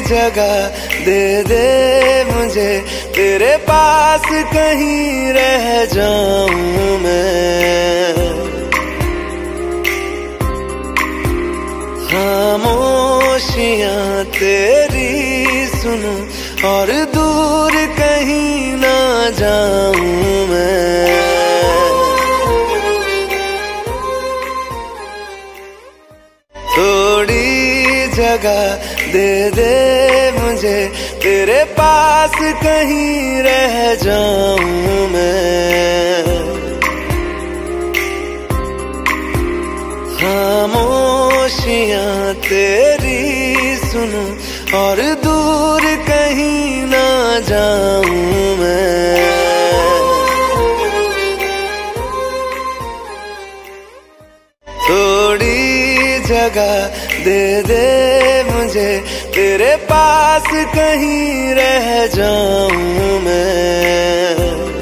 जगह दे दे मुझे, तेरे पास कहीं रह जाऊं मैं। खामोशियां तेरी सुनूं और दूर कहीं ना जाऊं मैं। थोड़ी जगह दे दे मुझे, तेरे पास कहीं रह जाऊं मैं। खामोशियां तेरी सुनूं और दूर कहीं ना जाऊं मैं। थोड़ी जगह दे दे मुझे, तेरे पास कहीं रह जाऊं मैं।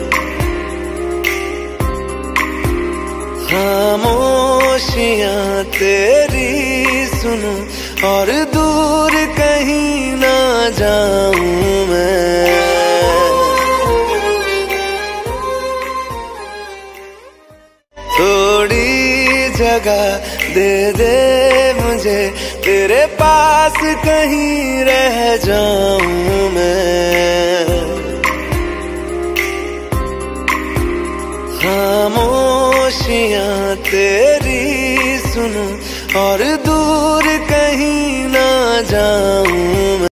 खामोशियां तेरी सुनूं और दूर कहीं ना जाऊं मैं। थोड़ी जगह दे दे मुझे, तेरे पास कहीं रह जाऊं मैं। खामोशियां तेरी सुनूं और दूर कहीं ना जाऊं